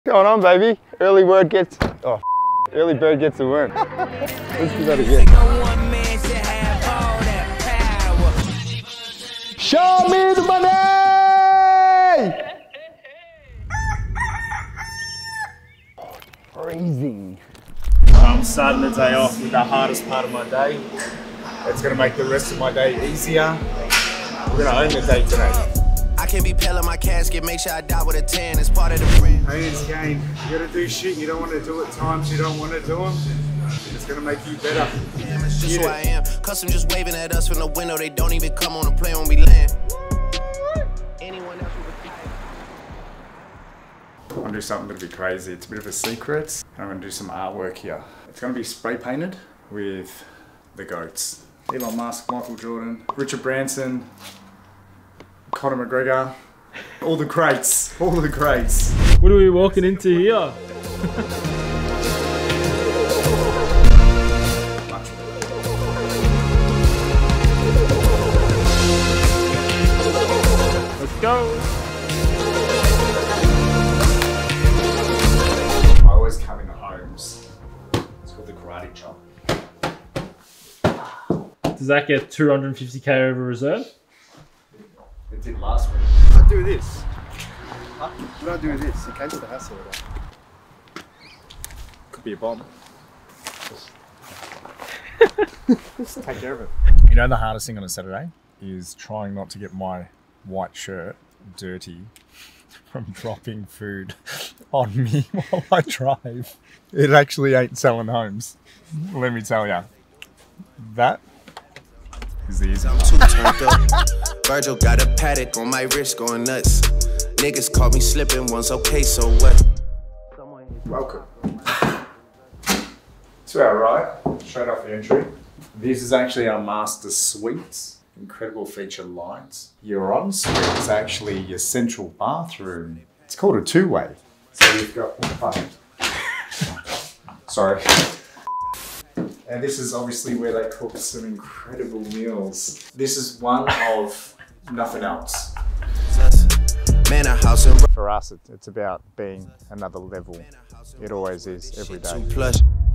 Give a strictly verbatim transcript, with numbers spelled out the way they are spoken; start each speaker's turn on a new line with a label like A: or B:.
A: What's going on, baby? Early word gets... Oh, early bird gets the worm. Let's do that again. Show me the money! Freezing.
B: I'm starting the day off with the hardest part of my day. It's going to make the rest of my day easier. We're going to own the day today.
C: I can't be pale in my casket, make sure I die with a tan, it's part of the brand.
B: Pain's game. You gotta do shit you don't want to do at times you don't want to do them. It's gonna make you better.
C: Damn, it's just who I am. Custom just waving at us from the window, they don't even come on the plane when we land. Anyone else would
B: I'm gonna do something a little bit crazy. It's a bit of a secret. I'm gonna do some artwork here. It's gonna be spray painted with the GOATs. Elon Musk, Michael Jordan, Richard Branson, Conor McGregor, all the greats, all the greats.
D: What are we walking into here? Let's go.
B: I always come into homes. It's called the Karate Chop.
D: Does that get two hundred fifty K over reserve?
B: It did last week.
A: I do this. What do I do this? It came to the hassle of that.
B: Could be a bomb.
A: Just take care of it.
B: You know the hardest thing on a Saturday is trying not to get my white shirt dirty from dropping food on me while I drive. It actually ain't selling homes. Let me tell ya. That is easy.
C: I'm too turned up. Virgil got a paddock on my wrist going nuts. Niggas caught me slipping once, okay, so what?
B: Welcome to our right, straight off the entry. This is actually our master suite. Incredible feature lights. Your ensuite is actually your central bathroom. It's called a two-way. So you've got sorry. And this is obviously where they cook some incredible meals. This is one of nothing else.
C: Man, a house in
B: For us, it's about being another level. It always is, every day.
C: plush.